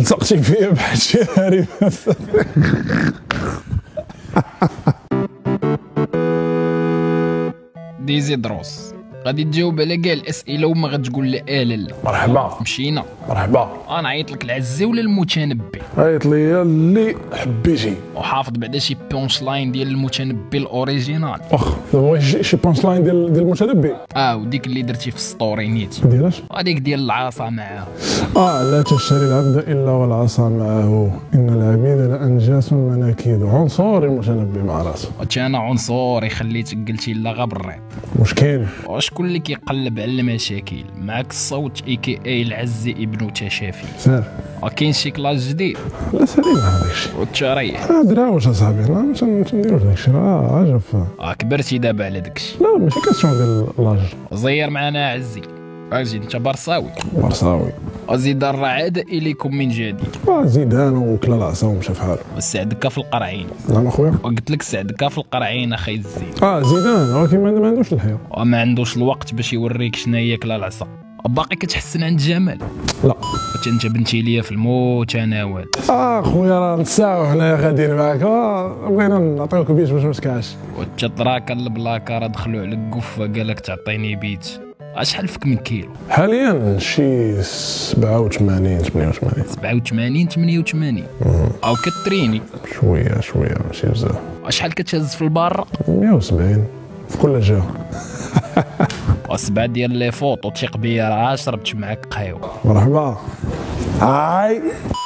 لصقتي فيا بحال شي هاري. ديزيدروس غادي تجاوب على كاع الاسئله وما غتقول لا لا. مرحبا. مشينا. مرحبا. غنعيط لك العزي ولا المتنبي؟ عيط ليا اللي حبيتي. وحافظ بعدا شي بونش لاين ديال المتنبي الاوريجينال. واخ دابا شي بونش لاين ديال المتنبي. وديك اللي درتي في ستوري نيتي ديالاش؟ هذيك ديال العصا معاه. لا تشتري العبد الا والعصا معه، ان العبيد لانجاس مناكيد. عنصري المتنبي مع راسه. انا عنصري خليتك قلتي لا غا بالريط. مشكل. وشكون اللي كيقلب على المشاكل؟ معاك الصوت اي العزي ابن تشافي. سير. كاين شي كلاس جديد؟ لا سليم هذاك الشيء. والتريح. دراوش اصاحبي، ما تنديروش داك الشيء، عجب. كبرتي دابا على داك الشيء. لا ماشي كاسيون ديال لاج. زير معنا عزي. اجي انت برصاوي. برصاوي. زيد الرعاد اليكم من جديد. زيدان وكلا العصا ومشى في حاله. سعدك في القرعين. نعم اخويا. وقلت لك سعدك في القرعين اخي الزين. زيدان ولكن ما عندوش الحياه. وما عندوش الوقت باش يوريك شنو هي كلا العصا. باقي كتحسن عند جمال؟ لا. انت بنتي ليا في المتناول. خويا راه نساو حنايا غاديين معاك، بغينا نعطيوك بيت باش ما تكعش. والتطراك البلاكه راه دخلوا على القفه قالك تعطيني بيت. شحال فيك من كيلو؟ حاليا شي 87 88. 87 88. او كتريني شويه ماشي بزاف. شحال كتهز في البار؟ 170 في كل جهه. وسبعة ديال لي فوطو تيق بيا راه شربت معاك قهوه. مرحبا. هاي